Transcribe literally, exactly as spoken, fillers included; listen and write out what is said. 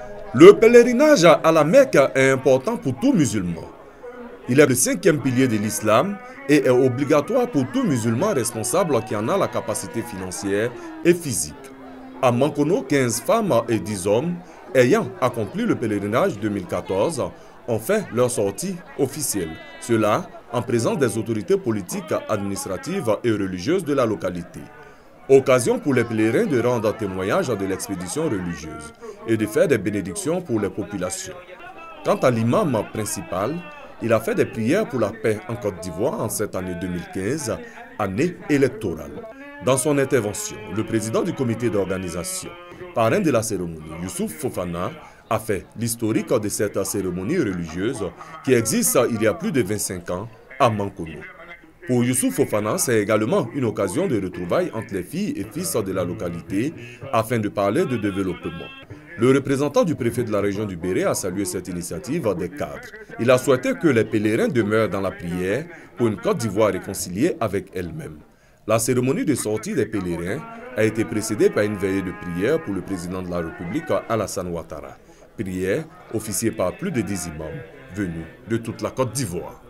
Le pèlerinage à la Mecque est important pour tout musulman. Il est le cinquième pilier de l'islam et est obligatoire pour tout musulman responsable qui en a la capacité financière et physique. À Mankono, quinze femmes et dix hommes ayant accompli le pèlerinage deux mille quatorze ont fait leur sortie officielle. Cela en présence des autorités politiques, administratives et religieuses de la localité. Occasion pour les pèlerins de rendre témoignage de l'expédition religieuse et de faire des bénédictions pour les populations. Quant à l'imam principal, il a fait des prières pour la paix en Côte d'Ivoire en cette année deux mille quinze, année électorale. Dans son intervention, le président du comité d'organisation, parrain de la cérémonie, Youssouf Fofana, a fait l'historique de cette cérémonie religieuse qui existe il y a plus de vingt-cinq ans à Mankono. Pour Youssouf Fofana, c'est également une occasion de retrouvailles entre les filles et fils de la localité afin de parler de développement. Le représentant du préfet de la région du Béret a salué cette initiative des cadres. Il a souhaité que les pèlerins demeurent dans la prière pour une Côte d'Ivoire réconciliée avec elle-même. La cérémonie de sortie des pèlerins a été précédée par une veillée de prière pour le président de la République, Alassane Ouattara. Prière officiée par plus de dix imams venus de toute la Côte d'Ivoire.